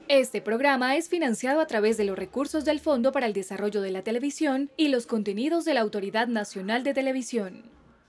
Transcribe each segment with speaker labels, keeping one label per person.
Speaker 1: Este programa es financiado a través de los recursos del Fondo para el Desarrollo de la Televisión y los contenidos de la Autoridad Nacional de Televisión.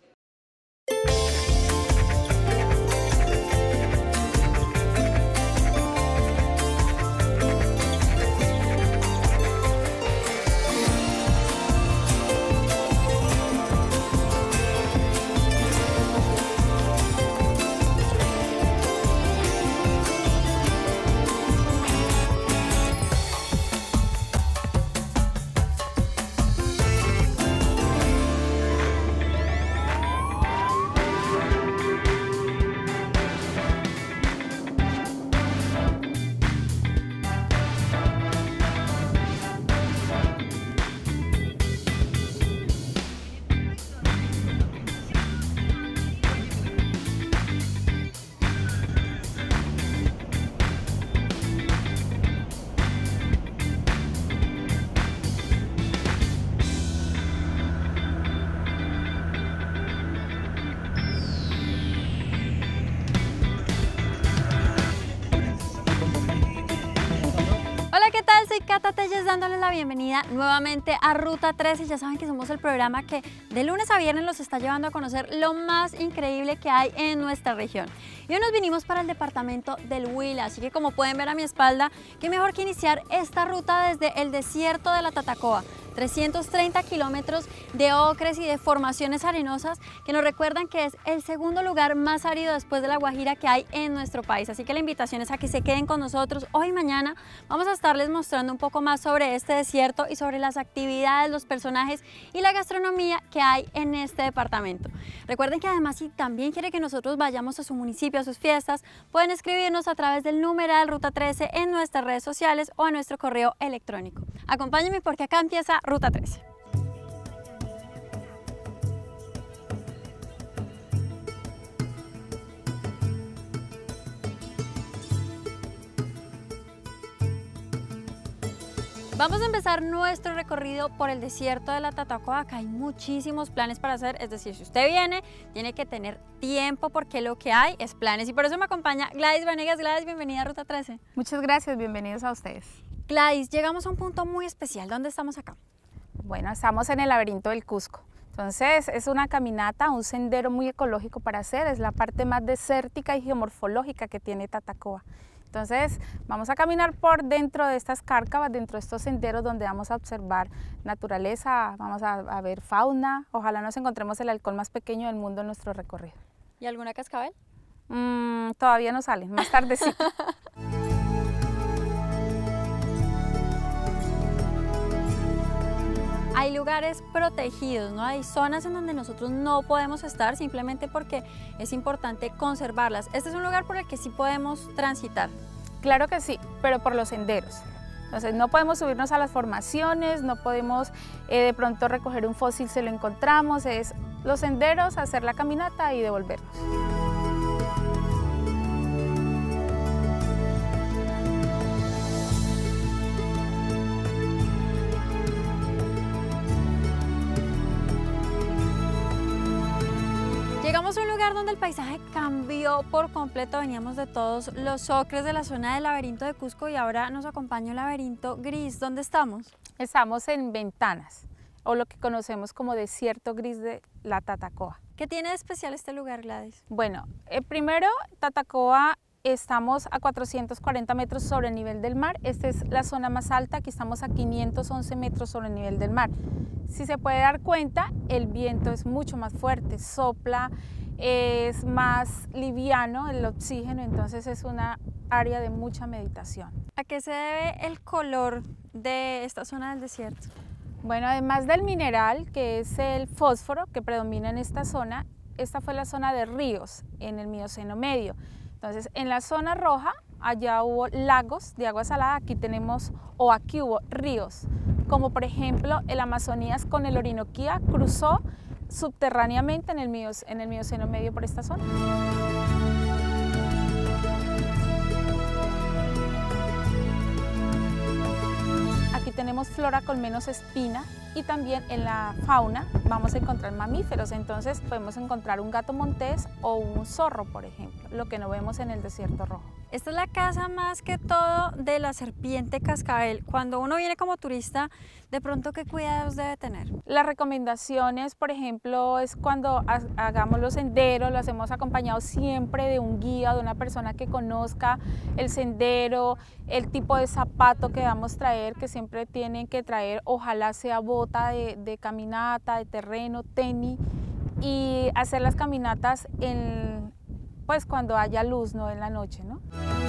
Speaker 2: ¿Qué tal? Soy Cata Telles dándoles la bienvenida nuevamente a Ruta 13. Ya saben que somos el programa que de lunes a viernes los está llevando a conocer lo más increíble que hay en nuestra región. Y hoy nos vinimos para el departamento del Huila, así que como pueden ver a mi espalda, qué mejor que iniciar esta ruta desde el desierto de la Tatacoa. 330 kilómetros de ocres y de formaciones arenosas que nos recuerdan que es el segundo lugar más árido después de La Guajira que hay en nuestro país. Así que la invitación es a que se queden con nosotros. Hoy y mañana vamos a estarles mostrando un poco más sobre este desierto y sobre las actividades, los personajes y la gastronomía que hay en este departamento. Recuerden que además si también quieren que nosotros vayamos a su municipio, a sus fiestas, pueden escribirnos a través del numeral Ruta 13 en nuestras redes sociales o a nuestro correo electrónico. Acompáñenme porque acá empieza Ruta 13. Vamos a empezar nuestro recorrido por el desierto de la Tatacoa. Acá hay muchísimos planes para hacer, es decir, si usted viene, tiene que tener tiempo porque lo que hay es planes. Y por eso me acompaña Gladys Vanegas. Gladys, bienvenida a Ruta 13.
Speaker 3: Muchas gracias, bienvenidos a ustedes.
Speaker 2: Gladys, llegamos a un punto muy especial. ¿Dónde estamos acá?
Speaker 3: Bueno, estamos en el laberinto del Cusco. Entonces es una caminata, un sendero muy ecológico para hacer, es la parte más desértica y geomorfológica que tiene Tatacoa. Entonces vamos a caminar por dentro de estas cárcavas, dentro de estos senderos donde vamos a observar naturaleza, vamos a ver fauna, ojalá nos encontremos el halcón más pequeño del mundo en nuestro recorrido.
Speaker 2: ¿Y alguna cascabel?
Speaker 3: Todavía no salen, más tardecito.
Speaker 2: Hay lugares protegidos, ¿no? Hay zonas en donde nosotros no podemos estar simplemente porque es importante conservarlas. Este es un lugar por el que sí podemos transitar.
Speaker 3: Claro que sí, pero por los senderos. Entonces no podemos subirnos a las formaciones, no podemos de pronto recoger un fósil si lo encontramos, es los senderos, hacer la caminata y devolvernos.
Speaker 2: Llegamos a un lugar donde el paisaje cambió por completo, veníamos de todos los ocres de la zona del laberinto de Cusco y ahora nos acompaña un laberinto gris. ¿Dónde estamos?
Speaker 3: Estamos en Ventanas, o lo que conocemos como desierto gris de la Tatacoa.
Speaker 2: ¿Qué tiene de especial este lugar, Gladys?
Speaker 3: Bueno, primero Tatacoa estamos a 440 metros sobre el nivel del mar, esta es la zona más alta, aquí estamos a 511 metros sobre el nivel del mar. Si se puede dar cuenta, el viento es mucho más fuerte, sopla, es más liviano el oxígeno, entonces es una área de mucha meditación.
Speaker 2: ¿A qué se debe el color de esta zona del desierto?
Speaker 3: Bueno, además del mineral, que es el fósforo que predomina en esta zona, esta fue la zona de ríos en el Mioceno medio. Entonces, en la zona roja, allá hubo lagos de agua salada, aquí tenemos, o aquí hubo ríos, como por ejemplo el Amazonías con el Orinoquía cruzó subterráneamente en el Mioceno medio por esta zona. Aquí tenemos flora con menos espina y también en la fauna vamos a encontrar mamíferos, entonces podemos encontrar un gato montés o un zorro, por ejemplo. lo que no vemos en el desierto rojo.
Speaker 2: Esta es la casa más que todo de la serpiente cascabel. Cuando uno viene como turista, de pronto, ¿qué cuidados debe tener?
Speaker 3: Las recomendaciones, por ejemplo, es cuando hagamos los senderos, lo hacemos acompañado siempre de un guía, de una persona que conozca el sendero, el tipo de zapato que vamos a traer, que siempre tienen que traer, ojalá sea bota de caminata, de terreno, tenis, y hacer las caminatas pues cuando haya luz, no en la noche, ¿no?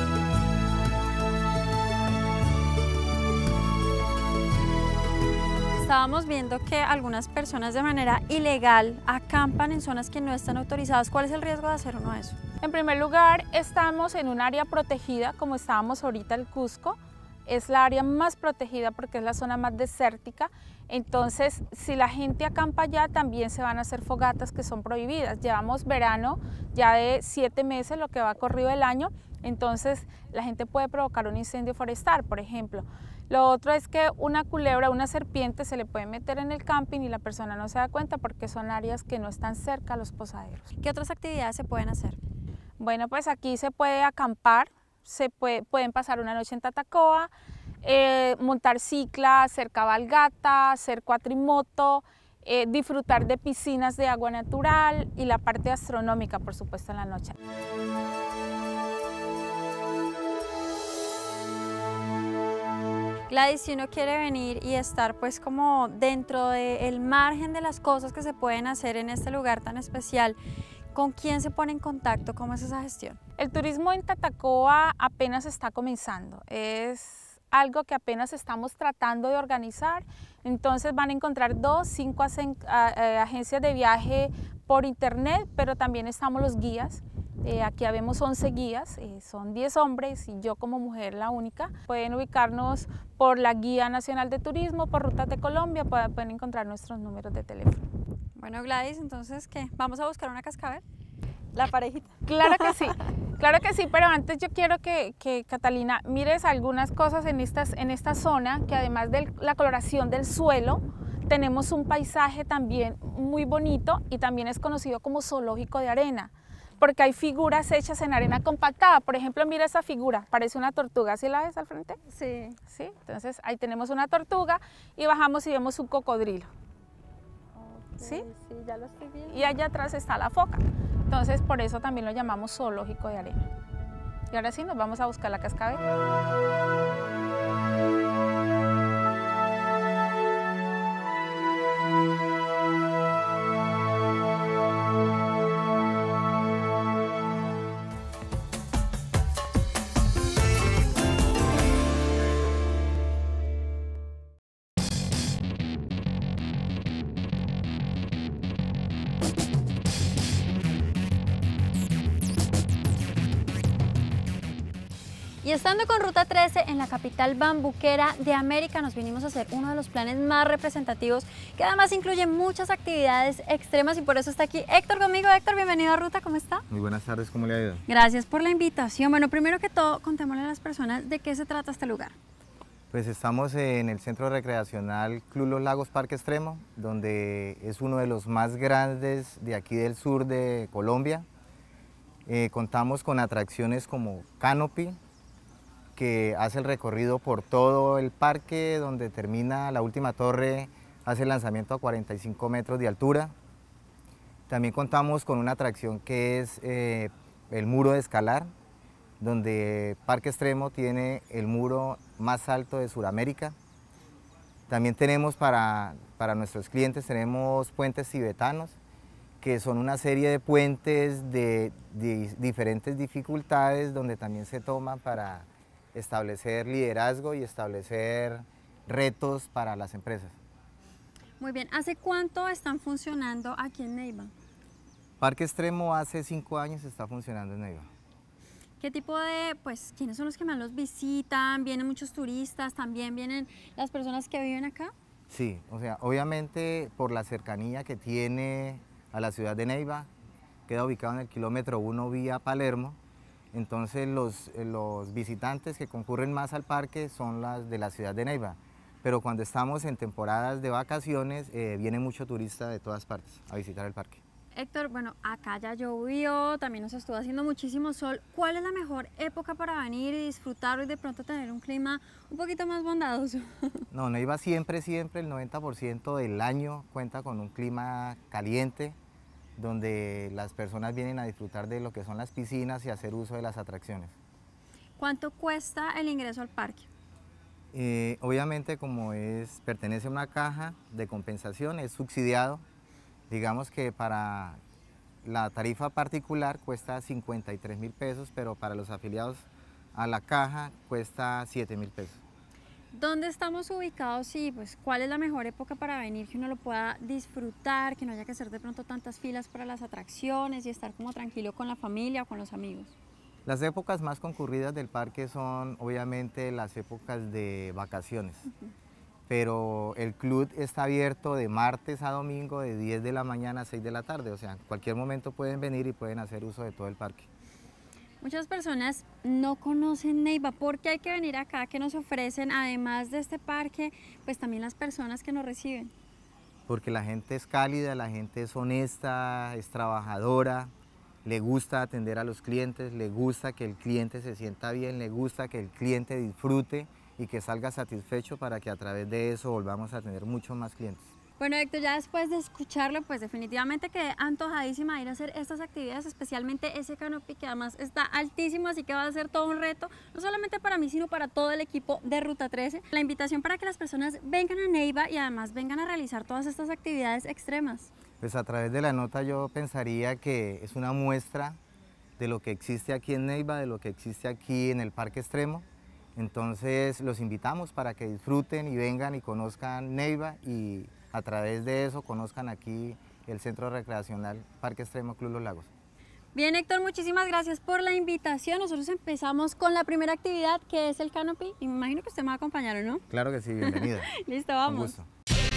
Speaker 2: Estábamos viendo que algunas personas de manera ilegal acampan en zonas que no están autorizadas. ¿Cuál es el riesgo de hacer uno de eso?
Speaker 3: En primer lugar, estamos en un área protegida, como estábamos ahorita en Cusco. Es la área más protegida porque es la zona más desértica. Entonces, si la gente acampa allá, también se van a hacer fogatas que son prohibidas. Llevamos verano ya de 7 meses, lo que va corrido el año. Entonces, la gente puede provocar un incendio forestal, por ejemplo. Lo otro es que una culebra, una serpiente se le puede meter en el camping y la persona no se da cuenta porque son áreas que no están cerca a los posaderos.
Speaker 2: ¿Qué otras actividades se pueden hacer?
Speaker 3: Bueno, pues aquí se puede acampar, pueden pasar una noche en Tatacoa, montar cicla, hacer cabalgata, hacer cuatrimoto, disfrutar de piscinas de agua natural y la parte astronómica, por supuesto, en la noche.
Speaker 2: Gladys, si uno quiere venir y estar pues como dentro del margen de las cosas que se pueden hacer en este lugar tan especial, ¿con quién se pone en contacto? ¿Cómo es esa gestión?
Speaker 3: El turismo en Tatacoa apenas está comenzando. Es algo que apenas estamos tratando de organizar. Entonces van a encontrar 5 agencias de viaje por internet, pero también estamos los guías. Aquí habemos 11 guías, son 10 hombres y yo como mujer la única. Pueden ubicarnos por la Guía Nacional de Turismo, por Rutas de Colombia, pueden encontrar nuestros números de teléfono.
Speaker 2: Bueno, Gladys, entonces, ¿qué? ¿Vamos a buscar una cascabel? La parejita.
Speaker 3: Claro que sí, pero antes yo quiero que Catalina mires algunas cosas en esta zona, que además de la coloración del suelo, tenemos un paisaje también muy bonito y también es conocido como zoológico de arena, porque hay figuras hechas en arena compactada. Por ejemplo, mira esa figura, parece una tortuga, ¿sí la ves al frente?
Speaker 2: Sí.
Speaker 3: Sí, entonces ahí tenemos una tortuga y bajamos y vemos un cocodrilo. ¿Sí?
Speaker 2: Sí, ya lo estoy viendo.
Speaker 3: Y allá atrás está la foca. Entonces, por eso también lo llamamos zoológico de arena. Y ahora sí, nos vamos a buscar la cascabel.
Speaker 2: Y estando con Ruta 13 en la capital bambuquera de América, nos vinimos a hacer uno de los planes más representativos, que además incluye muchas actividades extremas, y por eso está aquí Héctor conmigo. Héctor, bienvenido a Ruta, ¿cómo está?
Speaker 4: Muy buenas tardes, ¿cómo le ha ido?
Speaker 2: Gracias por la invitación. Bueno, primero que todo, contémosle a las personas de qué se trata este lugar.
Speaker 4: Pues estamos en el centro recreacional Club Los Lagos Parque Extremo, donde es uno de los más grandes de aquí del sur de Colombia. Contamos con atracciones como Canopy, que hace el recorrido por todo el parque, donde termina la última torre, hace el lanzamiento a 45 metros de altura. También contamos con una atracción que es el muro de escalar, donde Parque Extremo tiene el muro más alto de Sudamérica. También tenemos para nuestros clientes, tenemos puentes tibetanos, que son una serie de puentes de diferentes dificultades, donde también se toman para establecer liderazgo y establecer retos para las empresas.
Speaker 2: Muy bien, ¿hace cuánto están funcionando aquí en Neiva?
Speaker 4: Parque Extremo hace 5 años está funcionando en Neiva.
Speaker 2: ¿Qué tipo de, pues, quiénes son los que más los visitan? ¿Vienen muchos turistas? ¿También vienen las personas que viven acá?
Speaker 4: Sí, o sea, obviamente por la cercanía que tiene a la ciudad de Neiva, queda ubicado en el kilómetro 1 vía Palermo. Entonces los visitantes que concurren más al parque son las de la ciudad de Neiva, pero cuando estamos en temporadas de vacaciones viene mucho turista de todas partes a visitar el parque.
Speaker 2: Héctor, bueno, acá ya llovió, también nos estuvo haciendo muchísimo sol. ¿Cuál es la mejor época para venir y disfrutarlo y de pronto tener un clima un poquito más bondadoso?
Speaker 4: No, Neiva siempre, el 90% del año cuenta con un clima caliente, donde las personas vienen a disfrutar de lo que son las piscinas y hacer uso de las atracciones.
Speaker 2: ¿Cuánto cuesta el ingreso al parque?
Speaker 4: Obviamente, como pertenece a una caja de compensación, es subsidiado. Digamos que para la tarifa particular cuesta 53.000 pesos, pero para los afiliados a la caja cuesta 7.000 pesos.
Speaker 2: ¿Dónde estamos ubicados y pues cuál es la mejor época para venir, que uno lo pueda disfrutar, que no haya que hacer de pronto tantas filas para las atracciones y estar como tranquilo con la familia o con los amigos?
Speaker 4: Las épocas más concurridas del parque son obviamente las épocas de vacaciones. Pero el club está abierto de martes a domingo de 10 de la mañana a 6 de la tarde, o sea, en cualquier momento pueden venir y pueden hacer uso de todo el parque.
Speaker 2: Muchas personas no conocen Neiva. ¿Por qué hay que venir acá? ¿Qué nos ofrecen, además de este parque, pues también las personas que nos reciben?
Speaker 4: Porque la gente es cálida, la gente es honesta, es trabajadora, le gusta atender a los clientes, le gusta que el cliente se sienta bien, le gusta que el cliente disfrute y que salga satisfecho para que a través de eso volvamos a tener muchos más clientes.
Speaker 2: Bueno, Héctor, ya después de escucharlo, pues definitivamente quedé antojadísima de ir a hacer estas actividades, especialmente ese canopy que además está altísimo, así que va a ser todo un reto, no solamente para mí, sino para todo el equipo de Ruta 13. La invitación para que las personas vengan a Neiva y además vengan a realizar todas estas actividades extremas.
Speaker 4: Pues a través de la nota yo pensaría que es una muestra de lo que existe aquí en Neiva, de lo que existe aquí en el Parque Extremo. Entonces los invitamos para que disfruten y vengan y conozcan Neiva y a través de eso conozcan aquí el Centro Recreacional Parque Extremo Club Los Lagos.
Speaker 2: Bien, Héctor, muchísimas gracias por la invitación. Nosotros empezamos con la primera actividad, que es el canopy, y me imagino que usted me va a acompañar, ¿o no?
Speaker 4: Claro que sí, bienvenida.
Speaker 2: Listo, vamos.
Speaker 4: Con gusto.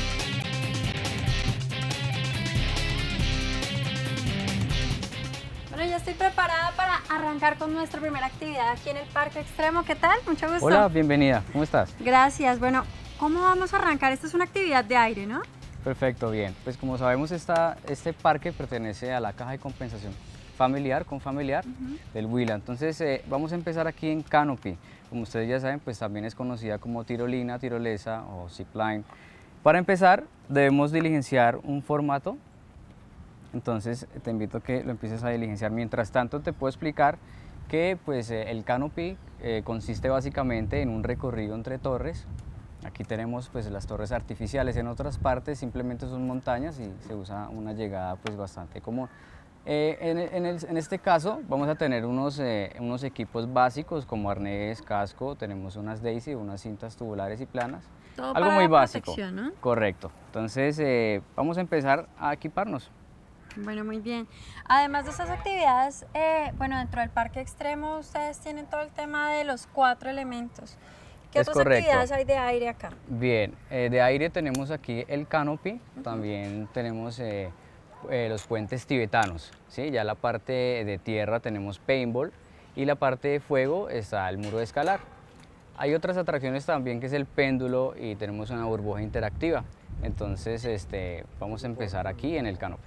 Speaker 2: Bueno, ya estoy preparada para arrancar con nuestra primera actividad aquí en el Parque Extremo. ¿Qué tal? Mucho gusto.
Speaker 5: Hola, bienvenida. ¿Cómo estás?
Speaker 2: Gracias. Bueno, ¿cómo vamos a arrancar? Esta es una actividad de aire, ¿no?
Speaker 5: Perfecto, bien. Pues como sabemos, este parque pertenece a la caja de compensación familiar del Huila. Entonces vamos a empezar aquí en canopy. Como ustedes ya saben, pues también es conocida como tirolina, tirolesa o zipline. Para empezar, debemos diligenciar un formato. Entonces te invito a que lo empieces a diligenciar. Mientras tanto te puedo explicar que pues, el canopy consiste básicamente en un recorrido entre torres. Aquí tenemos pues, las torres artificiales, en otras partes simplemente son montañas y se usa una llegada pues, bastante común. En este caso vamos a tener unos equipos básicos como arnés, casco, tenemos unas Daisy, unas cintas tubulares y planas.
Speaker 2: Todo
Speaker 5: algo
Speaker 2: para
Speaker 5: muy
Speaker 2: la
Speaker 5: básico,
Speaker 2: protección, ¿no?
Speaker 5: Correcto. Entonces vamos a empezar a equiparnos.
Speaker 2: Bueno, muy bien. Además de estas actividades, bueno, dentro del Parque Extremo ustedes tienen todo el tema de los 4 elementos. ¿Qué
Speaker 5: Es
Speaker 2: otras
Speaker 5: correcto.
Speaker 2: actividades hay de aire acá?
Speaker 5: Bien, de aire tenemos aquí el canopy, también tenemos los puentes tibetanos, ¿sí? Ya la parte de tierra tenemos paintball y la parte de fuego está el muro de escalar. Hay otras atracciones también que es el péndulo y tenemos una burbuja interactiva. Entonces vamos a empezar aquí en el canopy.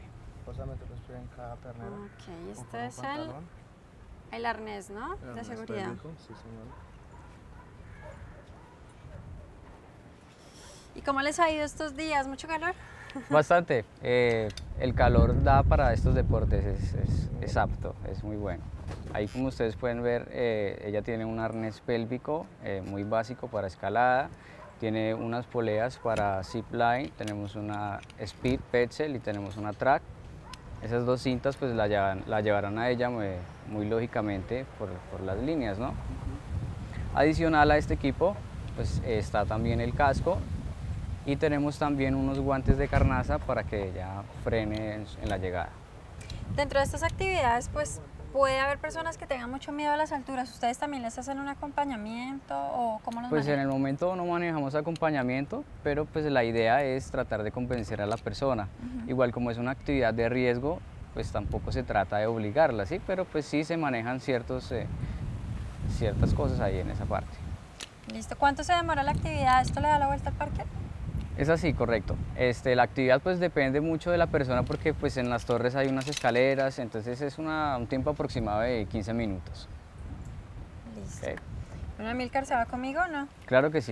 Speaker 2: Ok, este es el arnés, ¿no? De seguridad.
Speaker 6: Sí, señor.
Speaker 2: ¿Y cómo les ha ido estos días? ¿Mucho calor?
Speaker 5: Bastante. El calor da para estos deportes, es apto, es muy bueno. Ahí como ustedes pueden ver, ella tiene un arnés pélvico muy básico para escalada, tiene unas poleas para zipline, tenemos una speed petzl y tenemos una track. Esas dos cintas pues la llevarán a ella muy lógicamente por las líneas, ¿no? Adicional a este equipo pues está también el casco y tenemos también unos guantes de carnaza para que ella frene en la llegada.
Speaker 2: Dentro de estas actividades pues puede haber personas que tengan mucho miedo a las alturas. ¿Ustedes también les hacen un acompañamiento o cómo los
Speaker 5: Pues
Speaker 2: manejan?
Speaker 5: en el momento no manejamos acompañamiento, pero pues la idea es tratar de convencer a la persona. Igual como es una actividad de riesgo, pues tampoco se trata de obligarla, ¿sí? Pero pues sí se manejan ciertas cosas ahí en esa parte.
Speaker 2: Listo. ¿Cuánto se demora la actividad? ¿Esto le da la vuelta al parque?
Speaker 5: Es así, correcto. La actividad pues depende mucho de la persona porque pues en las torres hay unas escaleras, entonces es un tiempo aproximado de 15 minutos.
Speaker 2: Listo.
Speaker 5: Ok.
Speaker 2: Bueno, Amílcar, ¿se va conmigo o no?
Speaker 5: Claro que sí.